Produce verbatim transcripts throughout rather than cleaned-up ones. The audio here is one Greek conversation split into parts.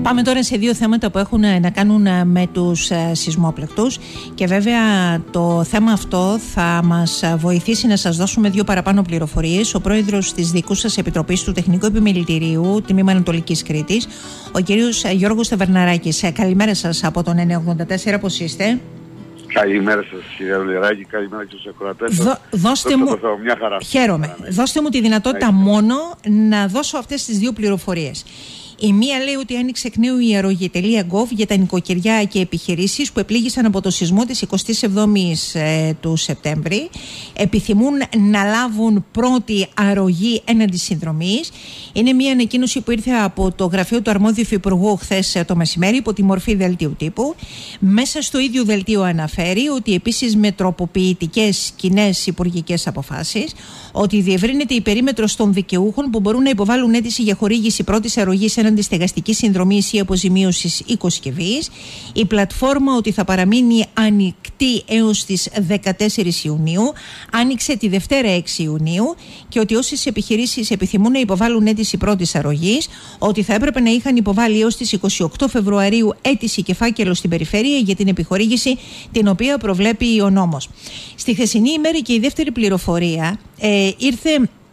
Πάμε τώρα σε δύο θέματα που έχουν να κάνουν με τους σεισμόπληκτους και βέβαια το θέμα αυτό θα μας βοηθήσει να σας δώσουμε δύο παραπάνω πληροφορίες. Ο πρόεδρος της δικού σας Επιτροπής του Τεχνικού Επιμελητηρίου Τμήμα Ανατολικής Κρήτης, ο κύριος Γιώργος Ταβερναράκης. Καλημέρα σας από τον εννιά ογδόντα τέσσερα, πώς είστε? Καλημέρα σας κύριε Λεράκη, καλημέρα και στους ακροατές σας. Δώστε μου, μια χαρά. Χαίρομαι. Ναι. Δώστε μου τη δυνατότητα ναι. μόνο να δώσω αυτές τις δύο πληροφορίες. Η μία λέει ότι άνοιξε εκ νέου η αρρωγή τελεία γκοβ για τα νοικοκυριά και επιχειρήσεις που επλήγησαν από το σεισμό της εικοστής εβδόμης ε, του Σεπτέμβρη. Επιθυμούν να λάβουν πρώτη αρρωγή έναντι συνδρομής. Είναι μια ανακοίνωση που ήρθε από το γραφείο του αρμόδιου υφυπουργού χθες το μεσημέρι υπό τη μορφή δελτίου τύπου. Μέσα στο ίδιο δελτίο αναφέρει ότι επίσης με τροποποιητικές κοινές υπουργικές αποφάσεις ότι διευρύνεται η περίμετρος των δικαιούχων που μπορούν να υποβάλουν αίτηση για χορήγηση πρώτης αρρωγής έναντι στεγαστικής συνδρομής ή αποζημίωσης οικοσκευής. Η πλατφόρμα ότι θα παραμείνει ανοιχτή έως τις δεκατέσσερις Ιουνίου, άνοιξε τη Δευτέρα έξι Ιουνίου και ότι όσες επιχειρήσεις επιθυμούν να υποβάλουν αίτηση πρώτης αρρωγής, ότι θα έπρεπε να είχαν υποβάλει έως τις είκοσι οκτώ Φεβρουαρίου αίτηση και φάκελο στην περιφέρεια για την επιχορήγηση την οποία προβλέπει ο νόμος. Στη χθεσινή ημέρα και η δεύτερη πληροφορία ε, ήρθε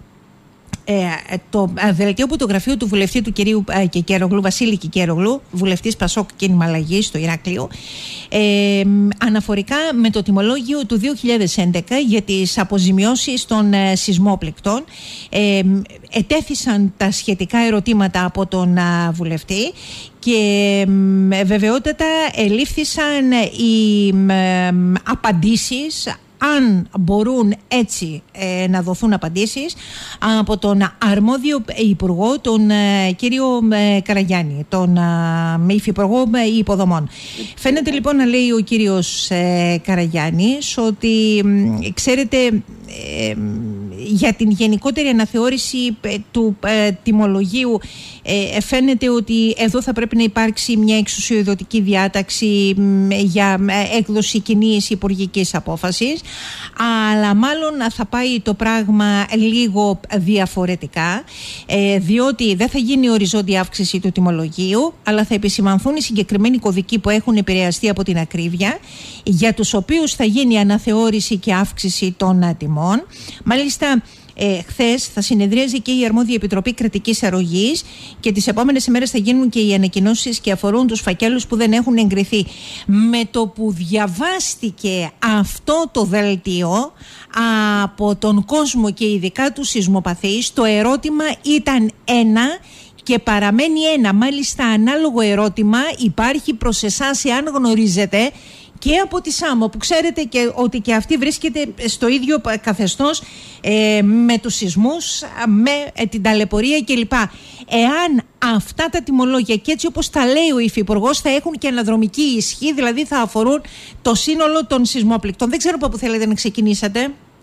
Ε, το δελτίο από το γραφείο του βουλευτή του κυρίου ε, Κικέρογλου, Βασίλη Κικέρογλου, βουλευτής Πασόκ Κίνημα Αλλαγής στο Ηράκλειο, ε, αναφορικά με το τιμολόγιο του δύο χιλιάδες έντεκα για τις αποζημιώσεις των ε, σεισμόπληκτων. Ε, ετέθησαν τα σχετικά ερωτήματα από τον ε, βουλευτή και ε, βεβαιότατα ελήφθησαν οι ε, απαντήσεις, αν μπορούν έτσι ε, να δοθούν απαντήσεις από τον αρμόδιο υπουργό, τον ε, κύριο ε, Καραγιάννη, τον ε, υφυπουργό ε, υποδομών. Φαίνεται λοιπόν να λέει ο κύριος ε, Καραγιάννης ότι ε, ξέρετε ε, για την γενικότερη αναθεώρηση ε, του ε, τιμολογίου ε, φαίνεται ότι εδώ θα πρέπει να υπάρξει μια εξουσιοδοτική διάταξη ε, για ε, έκδοση κοινής υπουργικής απόφασης, αλλά μάλλον θα πάει το πράγμα λίγο διαφορετικά, ε, διότι δεν θα γίνει οριζόντια αύξηση του τιμολογίου, αλλά θα επισημανθούν οι συγκεκριμένοι κωδικοί που έχουν επηρεαστεί από την ακρίβεια, για τους οποίους θα γίνει αναθεώρηση και αύξηση των τιμών. Μάλιστα, Ε, χθες θα συνεδρίαζε και η αρμόδια Επιτροπή Κρατικής Αρρωγής και τις επόμενες ημέρες θα γίνουν και οι ανακοινώσεις και αφορούν τους φακέλους που δεν έχουν εγκριθεί. Με το που διαβάστηκε αυτό το δελτίο από τον κόσμο και ειδικά τους σεισμοπαθείς, το ερώτημα ήταν ένα και παραμένει ένα. Μάλιστα ανάλογο ερώτημα υπάρχει προς εσάς, εάν γνωρίζετε, και από τη ΣΑΜΟ, που ξέρετε και ότι και αυτή βρίσκεται στο ίδιο καθεστώς ε, με τους σεισμούς, με ε, την ταλαιπωρία κλπ. Εάν αυτά τα τιμολόγια και έτσι όπως τα λέει ο υφυπουργός θα έχουν και αναδρομική ισχύ, δηλαδή θα αφορούν το σύνολο των σεισμόπληκτων. Δεν ξέρω από πού θέλετε να ξεκινήσετε.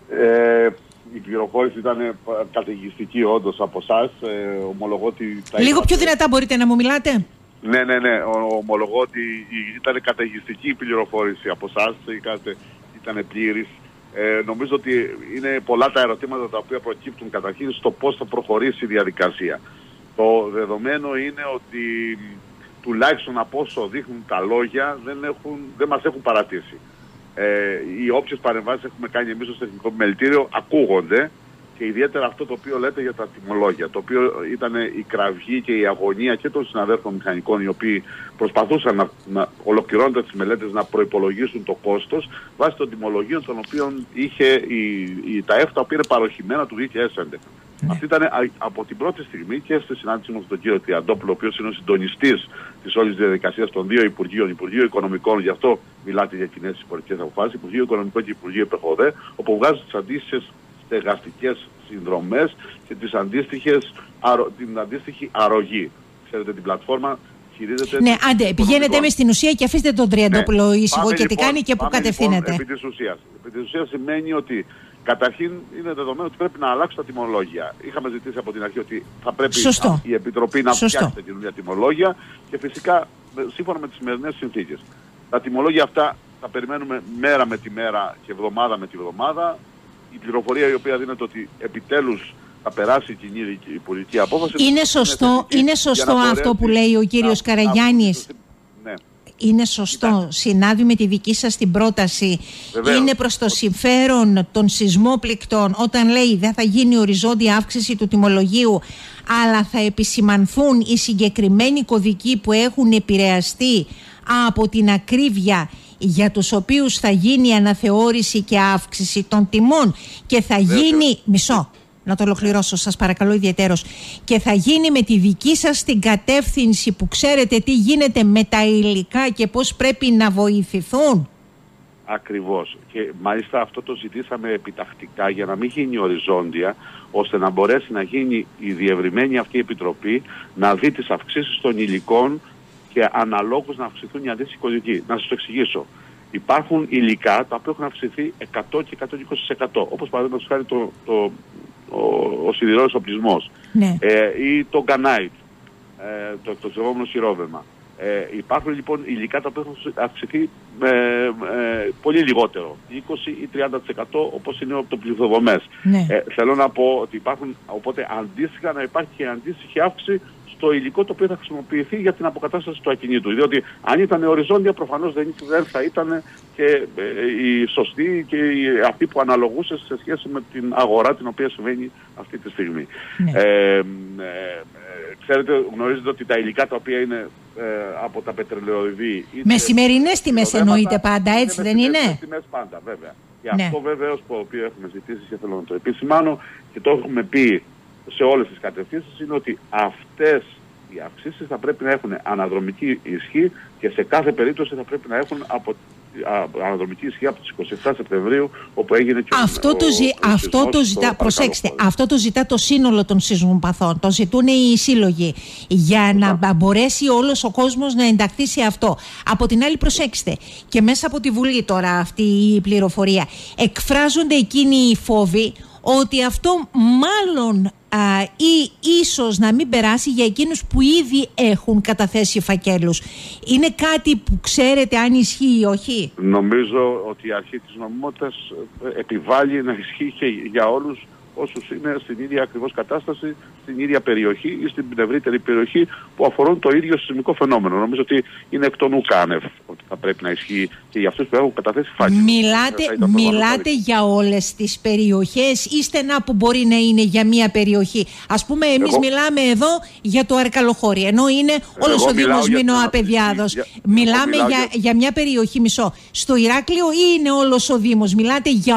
Ε, η πληροφόρηση ήταν καταιγιστική όντως από εσάς. Ε, ομολογώ ότι Λίγο είπατε... πιο δυνατά μπορείτε να μου μιλάτε. Ναι, ναι, ναι. Ομολογώ ότι ήταν καταιγιστική η πληροφόρηση από εσάς, ήταν πλήρης. Ε, νομίζω ότι είναι πολλά τα ερωτήματα τα οποία προκύπτουν καταρχήν στο πώς θα προχωρήσει η διαδικασία. Το δεδομένο είναι ότι τουλάχιστον από όσο δείχνουν τα λόγια δεν, έχουν, δεν μας έχουν παρατήσει. Ε, οι όποιες παρεμβάσεις έχουμε κάνει εμείς στο Τεχνικό Επιμελητήριο ακούγονται. Και ιδιαίτερα αυτό το οποίο λέτε για τα τιμολόγια, το οποίο ήταν η κραυγή και η αγωνία και των συναδέλφων μηχανικών, οι οποίοι προσπαθούσαν να, να ολοκληρώνοντας τις μελέτες να προϋπολογίσουν το κόστος βάσει των τιμολογίων των οποίων είχε η, η, τα ΕΦΤΑ που είναι παροχημένα του δύο χιλιάδες έντεκα. Mm. Αυτή ήταν α, από την πρώτη στιγμή και στη συνάντηση μου με τον κύριο Τριαντόπουλο, ο οποίος είναι ο συντονιστής της όλης διαδικασίας των δύο Υπουργείων, Υπουργείο Οικονομικών, γι' αυτό μιλάτε για κοινές υπουργικές αποφάσεις, Υπουργείο Οικονομικών και Υπουργείο ΕΠΕΧΟΔΕ, όπου βγάζουν τις αντίστοιχες στεγαστικές συνδρομές και τις αντίστοιχες, αρο, την αντίστοιχη αρρωγή. Ξέρετε, την πλατφόρμα χειρίζεται... Ναι, άντε, πηγαίνετε με στην ουσία και αφήστε τον Τριαντόπουλο ναι. ήσυχο και τι λοιπόν, κάνει και πού κατευθύνεται. Λοιπόν, επί της ουσίας. Επί της ουσίας σημαίνει ότι καταρχήν είναι δεδομένο ότι πρέπει να αλλάξουν τα τιμολόγια. Είχαμε ζητήσει από την αρχή ότι θα πρέπει Σωστό. η Επιτροπή να Σωστό. φτιάξει τα καινούργια τιμολόγια και φυσικά σύμφωνα με τις σημερινές συνθήκες. Τα τιμολόγια αυτά θα περιμένουμε μέρα με τη μέρα και εβδομάδα με τη εβδομάδα. Η πληροφορία η οποία δίνεται ότι επιτέλους θα περάσει η κοινή υπουργική απόφαση. Είναι σωστό, είναι, είναι σωστό αυτό που λέει ο κύριος να, Καραγιάννης. Ναι. Είναι σωστό, Ήταν. συνάδει με τη δική σας την πρόταση. Βεβαίως. Είναι προς το συμφέρον των σεισμόπληκτων όταν λέει δεν θα γίνει οριζόντια αύξηση του τιμολογίου, αλλά θα επισημανθούν οι συγκεκριμένοι κωδικοί που έχουν επηρεαστεί από την ακρίβεια, για τους οποίους θα γίνει αναθεώρηση και αύξηση των τιμών και θα Βεβαίως. γίνει... Μισό. Να το ολοκληρώσω, σας παρακαλώ ιδιαιτέρως. Και θα γίνει με τη δική σας την κατεύθυνση που ξέρετε τι γίνεται με τα υλικά και πώς πρέπει να βοηθηθούν. Ακριβώς. Και μάλιστα αυτό το ζητήσαμε επιτακτικά για να μην γίνει οριζόντια, ώστε να μπορέσει να γίνει η διευρυμένη αυτή επιτροπή, να δει τις αυξήσεις των υλικών και αναλόγως να αυξηθούν οι αντίστοιχοι κωδικοί. Να σας το εξηγήσω. Υπάρχουν υλικά τα οποία έχουν αυξηθεί εκατό και εκατόν είκοσι τοις εκατό. Όπως παραδείγματος χάρη το, το, ο, ο σιδηρός οπλισμός, ναι. ε, ή το γκανάιτ, ε, το, το ζευόμενο σιρόβεμα. Ε, υπάρχουν λοιπόν υλικά τα οποία έχουν αυξηθεί ε, ε, πολύ λιγότερο, είκοσι ή τριάντα τοις εκατό όπως είναι το πληθοδομές. Ναι. Ε, θέλω να πω ότι υπάρχουν, οπότε αντίστοιχα να υπάρχει και αντίστοιχη αύξηση στο υλικό το οποίο θα χρησιμοποιηθεί για την αποκατάσταση του ακινήτου. Διότι αν ήταν οριζόντια προφανώς δεν, δεν θα ήταν και ε, η σωστή και η, αυτή που αναλογούσε σε σχέση με την αγορά την οποία συμβαίνει αυτή τη στιγμή. Ναι. Ε, ε, ξέρετε, γνωρίζετε ότι τα υλικά τα οποία είναι ε, από τα πετρελαιοειδή... Με σημερινές τιμές εννοείται πάντα, έτσι δεν είναι? Με τιμές πάντα, βέβαια. Και ναι. αυτό βέβαια το οποίο έχουμε ζητήσει και θέλω να το επισημάνω και το έχουμε πει σε όλες τις κατευθύνσεις είναι ότι αυτές οι αυξήσεις θα πρέπει να έχουν αναδρομική ισχύ και σε κάθε περίπτωση θα πρέπει να έχουν από, α, αναδρομική ισχύ από τις εικοστή εβδόμη Σεπτεμβρίου, όπου έγινε και αυτό ο, το, ζη, ο, ο αυτό το ζητά, προσέξτε, αυτό το ζητά το σύνολο των σεισμοπαθών, το ζητούν οι σύλλογοι για να yeah. μπορέσει όλος ο κόσμος να ενταχθεί σε αυτό. Από την άλλη προσέξτε, και μέσα από τη Βουλή τώρα αυτή η πληροφορία, εκφράζονται εκείνοι οι φόβοι ότι αυτό μάλλον α, ή ίσως να μην περάσει για εκείνους που ήδη έχουν καταθέσει φακέλους. Είναι κάτι που ξέρετε αν ισχύει ή όχι? Νομίζω ότι η αρχή της νομιμότητας επιβάλλει να ισχύει και για όλους όσους είναι στην ίδια ακριβώς κατάσταση, στην ίδια περιοχή ή στην ευρύτερη περιοχή που αφορούν το ίδιο σεισμικό φαινόμενο. Νομίζω ότι είναι εκ των ουκάνευ ότι θα πρέπει να ισχύει και για αυτούς που έχουν καταθέσει φάκελους. Μιλάτε, μιλάτε για όλες τις περιοχές ή στενά που μπορεί να είναι για μία περιοχή? Ας πούμε εμείς Εγώ... μιλάμε εδώ για το Αρκαλοχώρι, ενώ είναι όλος ο Δήμος Μινωαπεδιάδος. Για... Μιλάμε για, για... για μια περιοχή, μισό. Στο Ηράκλειο ή είναι όλος ο Δήμος? Μιλάτε για,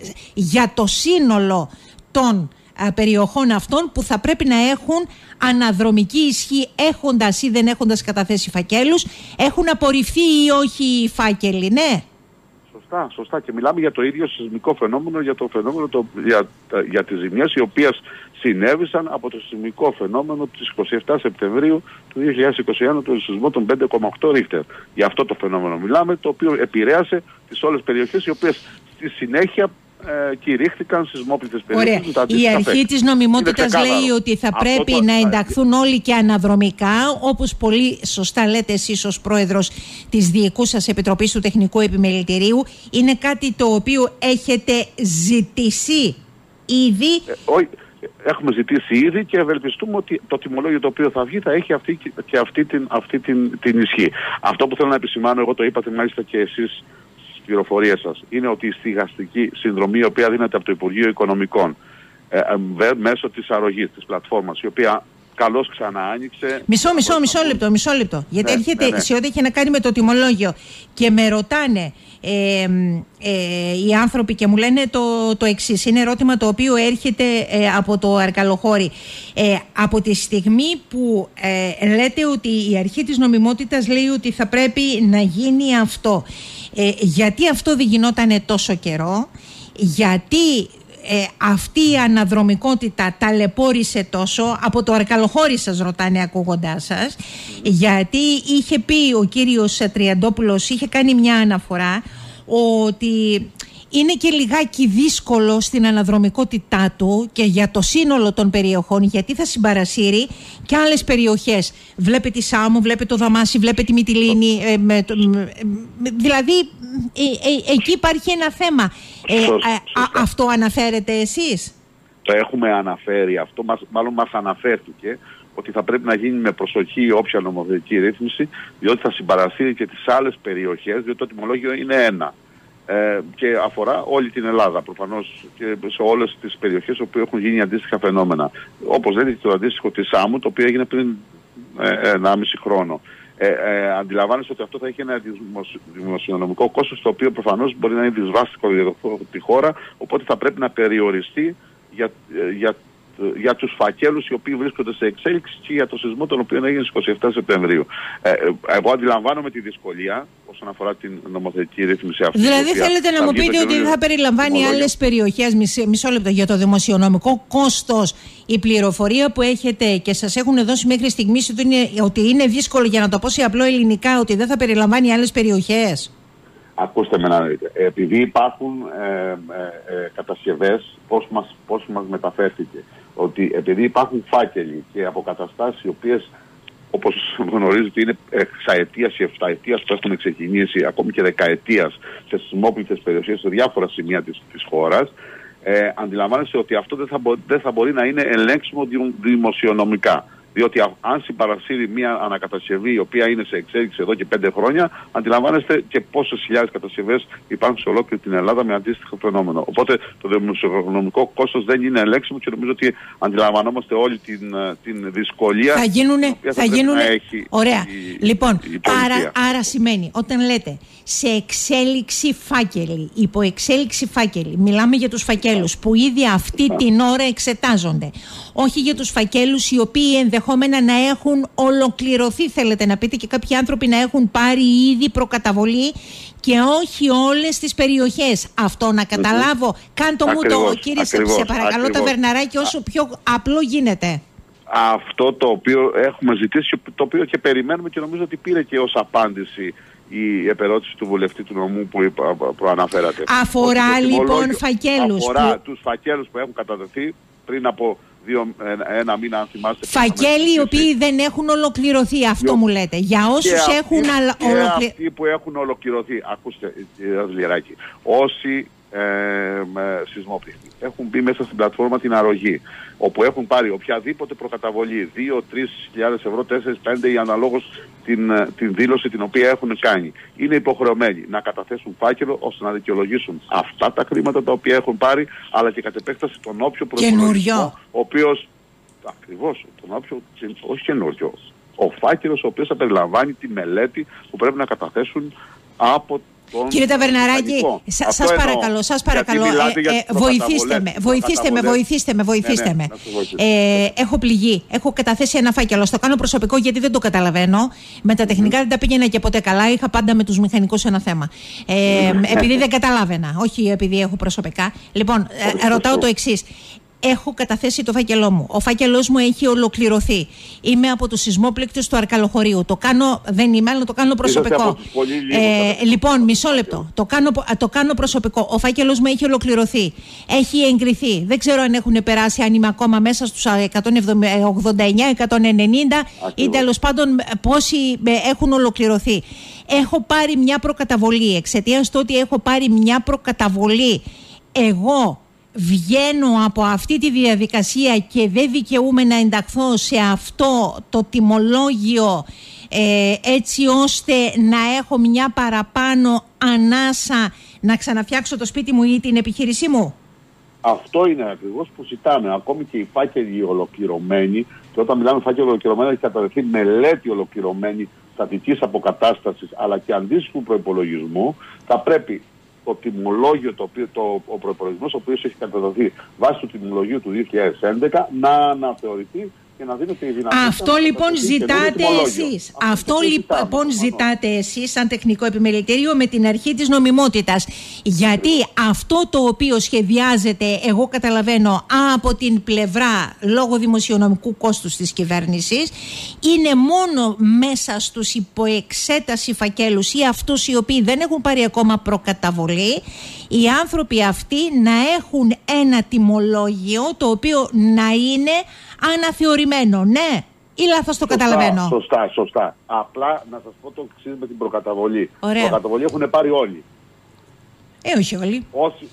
για το σύνολο των α, περιοχών αυτών που θα πρέπει να έχουν αναδρομική ισχύ, έχοντας ή δεν έχοντας καταθέσει φακέλους, έχουν απορριφθεί ή όχι οι φάκελοι, ναι? Σωστά, σωστά. Και μιλάμε για το ίδιο σεισμικό φαινόμενο, για το φαινόμενο το, για, για τις ζημιές οι οποίες συνέβησαν από το σεισμικό φαινόμενο της εικοστή εβδόμη Σεπτεμβρίου του δύο χιλιάδες είκοσι ένα, το σεισμό των πέντε κόμμα οκτώ ρίχτερ. Για αυτό το φαινόμενο μιλάμε, το οποίο επηρέασε τις όλες περιοχές οι οποίες στη συνέχεια Ε, κηρύχθηκαν σεισμόπληκτες περιοχές. Η αρχή της νομιμότητας λέει ότι θα πρέπει το... να ενταχθούν όλοι και αναδρομικά, όπως πολύ σωστά λέτε εσείς ως πρόεδρος της Διοικούσας Επιτροπής του Τεχνικού Επιμελητηρίου. Είναι κάτι το οποίο έχετε ζητήσει ήδη? Ε, όχι, έχουμε ζητήσει ήδη και ευελπιστούμε ότι το τιμολόγιο το οποίο θα βγει θα έχει αυτή και αυτή την, αυτή την, την ισχύ. Αυτό που θέλω να επισημάνω, εγώ το είπατε μάλιστα και εσείς πληροφορίες σας, είναι ότι η στιγαστική συνδρομή η οποία δίνεται από το Υπουργείο Οικονομικών ε, ε, μέσω της αρρωγής, της πλατφόρμας, η οποία καλώς ξανά άνοιξε. Μισό, μισό, μισό λεπτό, μισό λεπτό. Γιατί ναι, έρχεται ναι, ναι. σε ό,τι έχει να κάνει με το τιμολόγιο και με ρωτάνε ε, ε, οι άνθρωποι και μου λένε το, το εξής. Είναι ερώτημα το οποίο έρχεται ε, από το Αρκαλοχώρι. Ε, από τη στιγμή που ε, λέτε ότι η αρχή της νομιμότητας λέει ότι θα πρέπει να γίνει αυτό, Ε, γιατί αυτό δεν γινότανε τόσο καιρό, γιατί ε, αυτή η αναδρομικότητα ταλαιπώρησε τόσο? Από το Αρκαλοχώρι σας ρωτάνε ακούγοντάς σας, mm. γιατί είχε πει ο κύριος Τριαντόπουλος, είχε κάνει μια αναφορά ότι είναι και λιγάκι δύσκολο στην αναδρομικότητά του και για το σύνολο των περιοχών, γιατί θα συμπαρασύρει και άλλες περιοχές. Βλέπε τη Σάμο, βλέπε το Δαμάσι, βλέπε τη Μυτιλήνη. Ε, με, το, ε, δηλαδή ε, ε, εκεί υπάρχει ένα θέμα. Ε, ε, α, αυτό αναφέρετε εσείς? το έχουμε αναφέρει αυτό, μας, μάλλον μας αναφέρθηκε ότι θα πρέπει να γίνει με προσοχή όποια νομοθετική ρύθμιση, διότι θα συμπαρασύρει και τις άλλες περιοχές, διότι το τιμολόγιο είναι ένα. Ε, και αφορά όλη την Ελλάδα, προφανώς και σε όλες τις περιοχές όπου έχουν γίνει αντίστοιχα φαινόμενα. Όπως λέτε το αντίστοιχο της Σάμου, το οποίο έγινε πριν ε, ενάμιση χρόνο. Ε, ε, αντιλαμβάνεστε ότι αυτό θα έχει ένα δημοσιονομικό κόστος, το οποίο προφανώς μπορεί να είναι δυσβάστικο για τη χώρα, οπότε θα πρέπει να περιοριστεί για, για, για τους φακέλους οι οποίοι βρίσκονται σε εξέλιξη και για το σεισμό τον οποίο έγινε στις είκοσι επτά Σεπτεμβρίου. Ε, εγώ αντιλαμβάνομαι τη δυσκολία όσον αφορά την νομοθετική ρύθμιση αυτή. Δηλαδή θέλετε να μου πείτε ότι δεν θα περιλαμβάνει άλλες περιοχές, μισό, μισό λεπτό, για το δημοσιονομικό κόστος, η πληροφορία που έχετε και σας έχουν δώσει μέχρι στιγμής ότι είναι, ότι είναι δύσκολο, για να το πω σε απλό ελληνικά, ότι δεν θα περιλαμβάνει άλλες περιοχές? Ακούστε με να δείτε. Επειδή υπάρχουν ε, ε, ε, κατασκευές, πώς μας, πώς μας μεταφέρθηκε, ότι επειδή υπάρχουν φάκελοι και αποκαταστάσεις οι οποίες, όπως γνωρίζετε, είναι εξαετίας ή εφταετίας που έχουν ξεκινήσει, ακόμη και δεκαετίας, σε σεισμόπληκτες περιοχές σε διάφορα σημεία της, της χώρας, ε, αντιλαμβάνεστε ότι αυτό δεν θα, μπο, δεν θα μπορεί να είναι ελέγξιμο δημοσιονομικά. Διότι αν συμπαρασύρει μια ανακατασκευή η οποία είναι σε εξέλιξη εδώ και πέντε χρόνια, αντιλαμβάνεστε και πόσες χιλιάδες κατασκευές υπάρχουν σε ολόκληρη την Ελλάδα με αντίστοιχο φαινόμενο. Οπότε το δημοσιονομικό κόστος δεν είναι ελέγξιμο και νομίζω ότι αντιλαμβανόμαστε όλη την, την δυσκολία. Θα γίνουνε. Θα, θα γίνουνε. Ωραία. Η, λοιπόν, η άρα, άρα σημαίνει όταν λέτε σε εξέλιξη φάκελοι, υπό εξέλιξη φάκελοι, μιλάμε για τους φακέλους που ήδη αυτή την ώρα εξετάζονται. Όχι για τους φακέλους οι οποίοι ενδεχόμενα να έχουν ολοκληρωθεί, θέλετε να πείτε, και κάποιοι άνθρωποι να έχουν πάρει ήδη προκαταβολή και όχι όλες τις περιοχές. Αυτό να καταλάβω. Κάντο μου το, κύριε, ακριβώς, σε παρακαλώ, ακριβώς. Ταβερναράκη, όσο πιο απλό γίνεται. Αυτό το οποίο έχουμε ζητήσει, το οποίο και περιμένουμε και νομίζω ότι πήρε και ως απάντηση η επερώτηση του βουλευτή του νομού που προαναφέρατε. Αφορά λοιπόν φακέλους. Αφορά που... τους φακέλους που έχουν καταδεθεί πριν από δύο, ένα, ένα μήνα, αν θυμάστε. Φακέλοι οι οποίοι δεν έχουν ολοκληρωθεί, αυτό μου λέτε. Για όσους και έχουν ολοκληρωθεί. Και αυτοί που έχουν ολοκληρωθεί. Ακούστε, κύριε Ζηλιεράκη, όσοι ε, σεισμόπληκτοι έχουν μπει μέσα στην πλατφόρμα την αρρωγή, όπου έχουν πάρει οποιαδήποτε προκαταβολή, δύο με τρεις χιλιάδες ευρώ, τέσσερα με πέντε ή αναλόγως την, την δήλωση την οποία έχουν κάνει, είναι υποχρεωμένοι να καταθέσουν φάκελο ώστε να δικαιολογήσουν αυτά τα χρήματα τα οποία έχουν πάρει, αλλά και κατ' επέκταση τον όποιο προϋπολογισμό, ο οποίος, ακριβώς, τον όποιο, όχι καινούριο, ο φάκελος ο οποίος θα περιλαμβάνει τη μελέτη που πρέπει να καταθέσουν από Κύριε Ταβερναράκη, σα, σας παρακαλώ, σας παρακαλώ, ε, ε, βοηθήστε με, βοηθήστε με, βοηθήστε με, βοηθήστε με. Ε, έχω πληγεί, έχω καταθέσει ένα φάκελο, το κάνω προσωπικό γιατί δεν το καταλαβαίνω. Με τα τεχνικά δεν τα πήγαινα και ποτέ καλά, είχα πάντα με τους μηχανικούς ένα θέμα. Ε, επειδή δεν καταλάβαινα, όχι επειδή έχω προσωπικά. Λοιπόν, ε, ρωτάω το εξής. Έχω καταθέσει το φάκελό μου. Ο φάκελός μου έχει ολοκληρωθεί. Είμαι από τους σεισμόπληκτους του Αρκαλοχωρίου. Το κάνω, δεν είμαι, αλλά το κάνω προσωπικό. Ε, λοιπόν, μισό λεπτό. Το κάνω, το κάνω προσωπικό. Ο φάκελός μου έχει ολοκληρωθεί. Έχει εγκριθεί. Δεν ξέρω αν έχουν περάσει, αν είμαι ακόμα μέσα στους εκατόν ογδόντα εννιά, εκατόν ενενήντα Ακριβώς. ή τέλος πάντων πόσοι έχουν ολοκληρωθεί. Έχω πάρει μια προκαταβολή. Εξαιτίας του ότι έχω πάρει μια προκαταβολή, εγώ βγαίνω από αυτή τη διαδικασία και δεν δικαιούμαι να ενταχθώ σε αυτό το τιμολόγιο, ε, έτσι ώστε να έχω μια παραπάνω ανάσα να ξαναφτιάξω το σπίτι μου ή την επιχείρησή μου. Αυτό είναι ακριβώς που ζητάμε. Ακόμη και οι φάκελοι ολοκληρωμένοι, και όταν μιλάμε φάκελοι ολοκληρωμένοι, έχει καταδεθεί μελέτη ολοκληρωμένη στατικής αποκατάστασης αλλά και αντίστοιχου προϋπολογισμού, θα πρέπει το τιμολόγιο, το οποίο, το, ο προϋπολογισμός ο οποίος έχει καταδοθεί βάσει του τιμολογίου του δύο χιλιάδες έντεκα να αναθεωρηθεί και να δίνεται η δυνατότητα. Αυτό λοιπόν ζητάτε εσείς. Αυτό, Αυτό λοιπόν ζητάτε εσείς σαν τεχνικό επιμελητήριο με την αρχή της νομιμότητας. Γιατί αυτό το οποίο σχεδιάζεται, εγώ καταλαβαίνω, από την πλευρά λόγω δημοσιονομικού κόστους της κυβέρνησης, είναι μόνο μέσα στους υποεξέταση φακέλους ή αυτούς οι οποίοι δεν έχουν πάρει ακόμα προκαταβολή, οι άνθρωποι αυτοί να έχουν ένα τιμολόγιο το οποίο να είναι αναθεωρημένο, ναι, ή λάθος το σωστά, καταλαβαίνω? Σωστά, σωστά. Απλά να σας πω το εξής με την προκαταβολή. Ωραία. Προκαταβολή έχουν πάρει όλοι. Ε, όχι όλοι. Όσοι,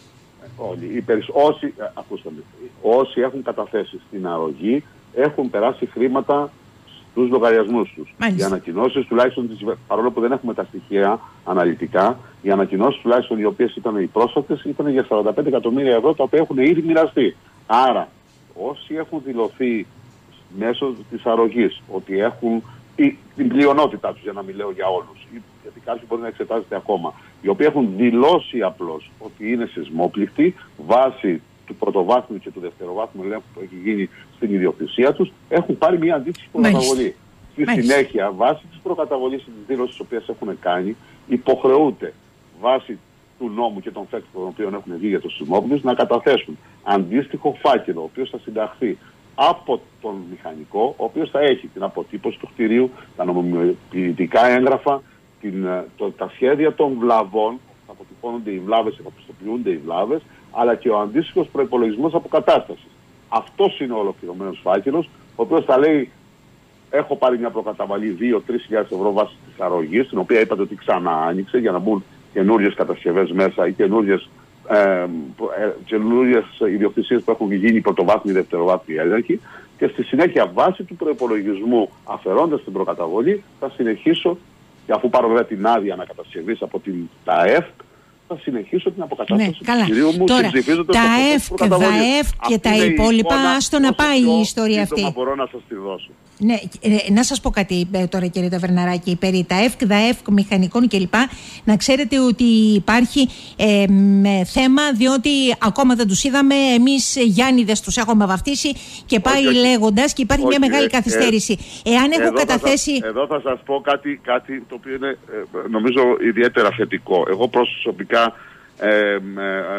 όλοι, οι περισ... όσοι, ακούστε με, όσοι έχουν καταθέσει στην αρρωγή έχουν περάσει χρήματα στους λογαριασμούς τους. Μάλιστα. Οι ανακοινώσεις τουλάχιστον, παρόλο που δεν έχουμε τα στοιχεία αναλυτικά, οι ανακοινώσεις τουλάχιστον οι οποίες ήταν οι πρόσφατες ήταν για σαράντα πέντε εκατομμύρια ευρώ τα οποία έχουν ήδη μοιραστεί. Άρα όσοι έχουν δηλωθεί μέσω της αρρωγής ότι έχουν ή, την πλειονότητά τους, για να μην λέω για όλους, γιατί κάποιοι μπορεί να εξετάζεται ακόμα, οι οποίοι έχουν δηλώσει απλώς ότι είναι σεισμόπληκτοι βάσει του πρωτοβάθμιου και του δευτεροβάθμιου ελέγχου που έχει γίνει στην ιδιοκτησία τους, έχουν πάρει μια αντίστοιχη προκαταβολή. Στη Μάλιστα. συνέχεια, βάσει της προκαταβολής και της δήλωσης τις οποίες έχουν κάνει, υποχρεούται βάσει του νόμου και των φέκτων των οποίων έχουν βγει για τους σεισμόπληκτους να καταθέσουν αντίστοιχο φάκελο, ο οποίος θα συνταχθεί από τον μηχανικό, ο οποίος θα έχει την αποτύπωση του κτηρίου, τα νομιμοποιητικά έγγραφα, την, το, τα σχέδια των βλαβών, θα αποτυπώνονται οι βλάβες, θα πιστοποιούνται οι βλάβες, αλλά και ο αντίστοιχος προϋπολογισμός αποκατάστασης. Αυτός είναι ο ολοκληρωμένος φάκελος, ο οποίος θα λέει: έχω πάρει μια προκαταβολή δύο με τρεις χιλιάδες ευρώ βάσει της αρρωγής, την οποία είπατε ότι ξανά άνοιξε για να μπουν καινούριες κατασκευές μέσα ή καινούριες ε, καινούριες ιδιοκτησίες που έχουν γίνει πρωτοβάθμιοι ή δευτεροβάθμιοι έλεγχοι, και στη συνέχεια βάση του προϋπολογισμού αφαιρώντας την προκαταβολή θα συνεχίσω, και αφού πάρω βέβαια την άδεια ανακατασκευής από την ΤΑΕΦ, θα συνεχίσω την αποκατάσταση ναι, του κτηρίου μου. Τώρα, τα ΕΦ, ΔΑΕΦ και τα υπόλοιπα, άστο να πάει η ιστορία αυτή. Μπορώ να σας τη δώσω. Ναι, να σας πω κάτι τώρα, κύριε Ταβερναράκη, περί τα ΕΦΚ, ΔΑΕΦΚ, μηχανικών κλπ. Να ξέρετε ότι υπάρχει ε, θέμα, διότι ακόμα δεν τους είδαμε. Εμείς Γιάννηδες τους έχουμε βαφτίσει και πάει όχι, λέγοντας και υπάρχει όχι, μια μεγάλη ε, καθυστέρηση. Ε, Εάν έχω καταθέσει... Θα σας, εδώ θα σας πω κάτι, κάτι το οποίο είναι ε, νομίζω ιδιαίτερα θετικό. Εγώ προσωπικά ε, ε, ε,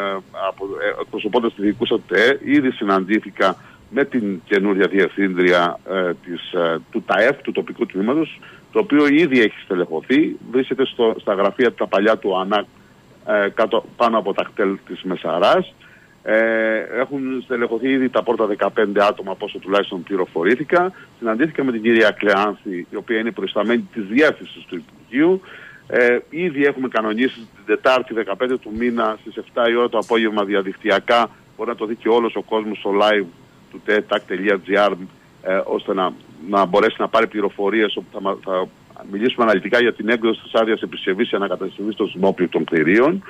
εκπροσωπώντας τη διοικούσα ΤΕ ήδη συναντήθηκα με την καινούρια διευθύντρια ε, της, ε, του ΤΑΕΦ, του τοπικού τμήματος, το οποίο ήδη έχει στελεχωθεί, βρίσκεται στο, στα γραφεία τα παλιά του ΑΝΑΚ ε, κάτω, πάνω από τα κτέλ της Μεσαράς. Ε, έχουν στελεχωθεί ήδη τα πρώτα δεκαπέντε άτομα, από όσο τουλάχιστον πληροφορήθηκα. Συναντήθηκα με την κυρία Κλεάνθη, η οποία είναι προϊσταμένη της διεύθυνσης του Υπουργείου. Ε, ήδη έχουμε κανονίσει την Τετάρτη δεκαπέντε του μήνα στις επτά η ώρα το απόγευμα διαδικτυακά. Μπορεί να το δει και όλος ο κόσμος στο live του tet τελεία gr, ε, ώστε να, να μπορέσει να πάρει πληροφορίες όπου θα, θα μιλήσουμε αναλυτικά για την έκδοση της άδειας επισκευής ή ανακατασκευής των σεισμόπληκτων κτηρίων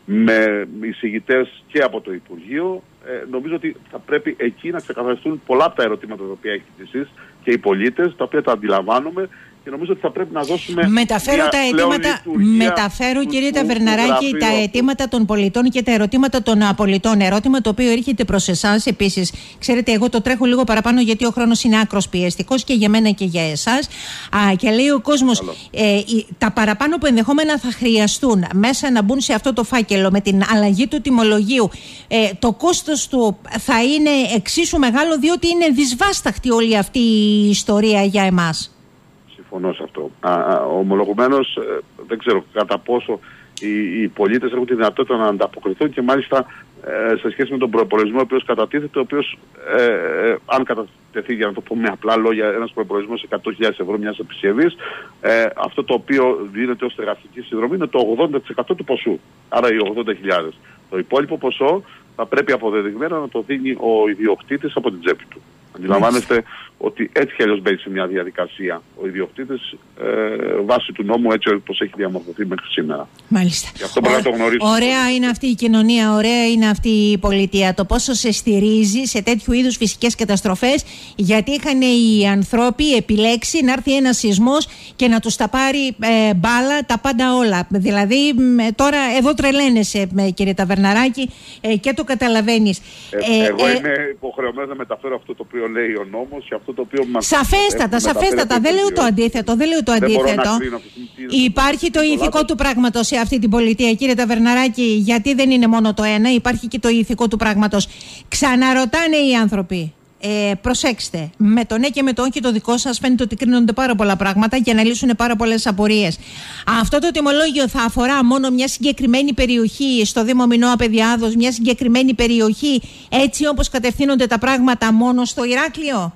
με εισηγητές και από το Υπουργείο. Ε, νομίζω ότι θα πρέπει εκεί να ξεκαθαριστούν πολλά από τα ερωτήματα τα οποία έχετε εσείς και οι πολίτες, τα οποία τα αντιλαμβάνομαι. Και νομίζω ότι θα πρέπει να δώσουμε. Μεταφέρω τα αιτήματα, μεταφέρω του, κύριε Ταβερναράκη, τα αιτήματα των πολιτών και τα ερωτήματα των πολιτών. Ερώτημα το οποίο έρχεται προς εσάς επίσης. Ξέρετε, εγώ το τρέχω λίγο παραπάνω γιατί ο χρόνος είναι άκρος πιεστικός και για μένα και για εσάς. Α, και λέει ο κόσμος, ε, τα παραπάνω που ενδεχόμενα θα χρειαστούν μέσα να μπουν σε αυτό το φάκελο με την αλλαγή του τιμολογίου, ε, το κόστος του θα είναι εξίσου μεγάλο, διότι είναι δυσβάσταχτη όλη αυτή η ιστορία για εμάς. Συμφωνώ σε αυτό. Ομολογουμένως ε, δεν ξέρω κατά πόσο οι, οι πολίτες έχουν τη δυνατότητα να ανταποκριθούν και μάλιστα ε, σε σχέση με τον προϋπολογισμό ο οποίος κατατίθεται, ο οποίος ε, ε, αν κατατεθεί, για να το πω με απλά λόγια, ένας προϋπολογισμός εκατό χιλιάδες ευρώ μιας επισκευής, ε, αυτό το οποίο δίνεται ως εργαστική συνδρομή είναι το ογδόντα τοις εκατό του ποσού. Άρα οι ογδόντα χιλιάδες. Το υπόλοιπο ποσό θα πρέπει αποδεδειγμένα να το δίνει ο ιδιοκτήτης από την τσέπη του. Αντιλαμβάνεστε ότι έτσι κι αλλιώς μπαίνει σε μια διαδικασία ο ιδιοκτήτης ε, βάσει του νόμου, έτσι όπως έχει διαμορφωθεί μέχρι σήμερα. Μάλιστα. Γι' αυτό πρέπει να το γνωρίζουμε. Ωραία είναι αυτή η κοινωνία, ωραία είναι αυτή η πολιτεία. Το πόσο σε στηρίζει σε τέτοιου είδους φυσικές καταστροφές, γιατί είχαν οι ανθρώποι επιλέξει να έρθει ένας σεισμός και να τους τα πάρει ε, μπάλα τα πάντα όλα. Δηλαδή τώρα εδώ τρελαίνεσαι, κύριε Ταβερναράκη, ε, και το καταλαβαίνεις. Ε, ε, εγώ ε, είμαι υποχρεωμένος να μεταφέρω αυτό το οποίο λέει ο νόμος και αυτό το οποίο μας... Σαφέστατα, σαφέστατα. Δεν λέω το αντίθετο. Δεν λέω το αντίθετο. Υπάρχει το ηθικό του πράγματος σε αυτή την πολιτεία, κύριε Ταβερναράκη, γιατί δεν είναι μόνο το ένα, υπάρχει και το ηθικό του πράγματος. Ξαναρωτάνε οι άνθρωποι. Ε, προσέξτε, με το ναι και με το όχι το δικό σας φαίνεται ότι κρίνονται πάρα πολλά πράγματα για να λύσουν πάρα πολλές απορίες. Αυτό το τιμολόγιο θα αφορά μόνο μια συγκεκριμένη περιοχή στο Δήμο Μινώα Παιδιάδος, μια συγκεκριμένη περιοχή, έτσι όπως κατευθύνονται τα πράγματα, μόνο στο Ηράκλειο?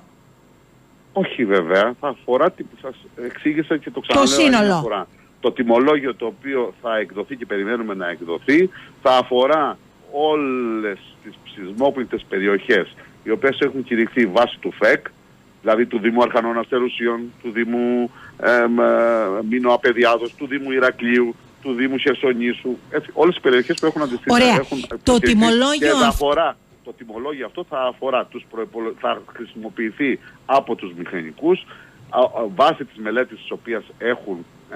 Όχι βέβαια, θα αφορά, σας εξήγησα και το ξαναλέω, το σύνολο. Αφορά. Το τιμολόγιο το οποίο θα εκδοθεί και περιμένουμε να εκδοθεί θα αφορά όλες τις σεισμόπληκτες περιοχές οι οποίες έχουν κηρυχθεί βάσει του ΦΕΚ, δηλαδή του Δήμου Αρχανών Αστερουσίων, του Δήμου ε, Μήνο Απεδιάδος, του Δήμου Ηρακλείου, του Δήμου Χερσονήσου, έτσι, όλες τις περιοχές που έχουν αντιστοιχεί. Ωραία. Το τιμολόγιο... θα αφορά, το τιμολόγιο αυτό θα αφορά, τους προϋπολο... θα χρησιμοποιηθεί από τους μηχανικούς βάσει της μελέτης της οποίας έχουν, ε,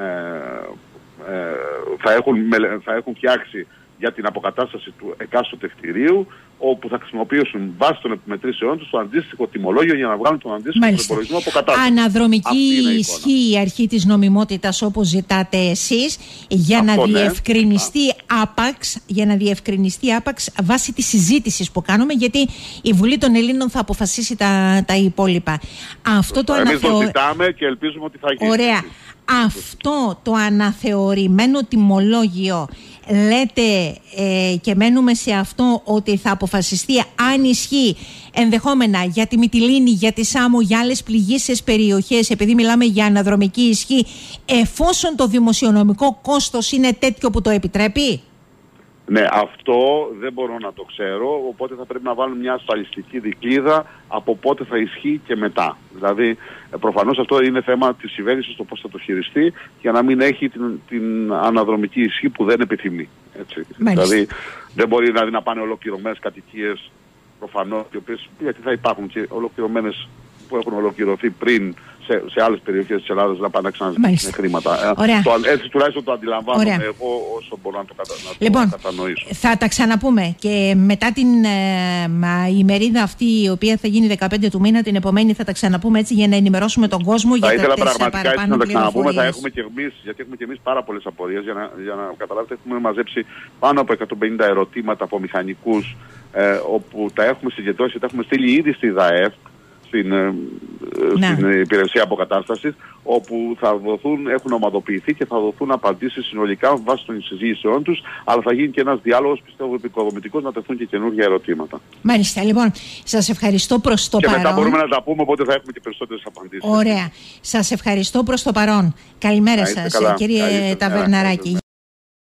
ε, θα, έχουν, θα έχουν φτιάξει για την αποκατάσταση του εκάστοτε κτηρίου, όπου θα χρησιμοποιήσουν βάσει των επιμετρήσεών τους το αντίστοιχο τιμολόγιο για να βγάλουν τον αντίστοιχο προπολογισμό αποκατάσταση. Αναδρομική ισχύει η αρχή της νομιμότητας όπως ζητάτε εσείς για Αυτό, να ναι. διευκρινιστεί άπαξ, για να διευκρινιστεί άπαξ βάσει της συζήτησης που κάνουμε, γιατί η Βουλή των Ελλήνων θα αποφασίσει τα, τα υπόλοιπα. Αυτό το Εμείς αναθεω... το ζητάμε και ελπίζουμε ότι θα γίνει. Ωραία. Αυτό το αναθεωρημένο τιμολόγιο, λέτε ε, και μένουμε σε αυτό, ότι θα αποφασιστεί αν ισχύει ενδεχόμενα για τη Μυτιλήνη, για τη Σάμο, για άλλες πληγείσες περιοχές, επειδή μιλάμε για αναδρομική ισχύ, εφόσον το δημοσιονομικό κόστος είναι τέτοιο που το επιτρέπει? Ναι, αυτό δεν μπορώ να το ξέρω, οπότε θα πρέπει να βάλουμε μια ασφαλιστική δικλίδα από πότε θα ισχύει και μετά. Δηλαδή, προφανώς αυτό είναι θέμα της κυβέρνησης, το πώς θα το χειριστεί, για να μην έχει την, την αναδρομική ισχύ που δεν επιθυμεί. Έτσι. Δηλαδή, δεν μπορεί δηλαδή, να πάνε ολοκληρωμένες κατοικίες, προφανώς, γιατί θα υπάρχουν και ολοκληρωμένες που έχουν ολοκληρωθεί πριν σε, σε άλλες περιοχές της Ελλάδας να πάνε να ξαναζητήσουν χρήματα. Το, έτσι τουλάχιστον το αντιλαμβάνομαι Ωραία. εγώ όσο μπορώ να το, κατα, να λοιπόν, το κατανοήσω. Θα τα ξαναπούμε και μετά την ε, ημερίδα αυτή, η οποία θα γίνει δεκαπέντε του μήνα, την επομένη θα τα ξαναπούμε, έτσι για να ενημερώσουμε τον κόσμο θα για ήθελα τα τέσσερα πραγματικά έτσι να τα ξαναπούμε. Θα έχουμε και εμείς, γιατί έχουμε και εμείς πάρα πολλές απορίες, για να, για να καταλάβετε, έχουμε μαζέψει πάνω από εκατόν πενήντα ερωτήματα από μηχανικούς, ε, όπου τα έχουμε συγκεντρώσει και τα έχουμε στείλει ήδη στη ΔΑΕΦ, Στην, στην υπηρεσία αποκατάστασης, όπου θα δοθούν, έχουν ομαδοποιηθεί και θα δοθούν απαντήσεις συνολικά βάσει των συζήτησεών τους, αλλά θα γίνει και ένας διάλογος, πιστεύω, επικοδομητικός, να τεθούν και καινούργια ερωτήματα. Μάλιστα, λοιπόν, σας ευχαριστώ προς το και παρόν. Και μετά μπορούμε να τα πούμε, οπότε θα έχουμε και περισσότερες απαντήσεις. Ωραία. Σας ευχαριστώ προς το παρόν. Καλημέρα σας, καλά. κύριε Ταβερναράκη.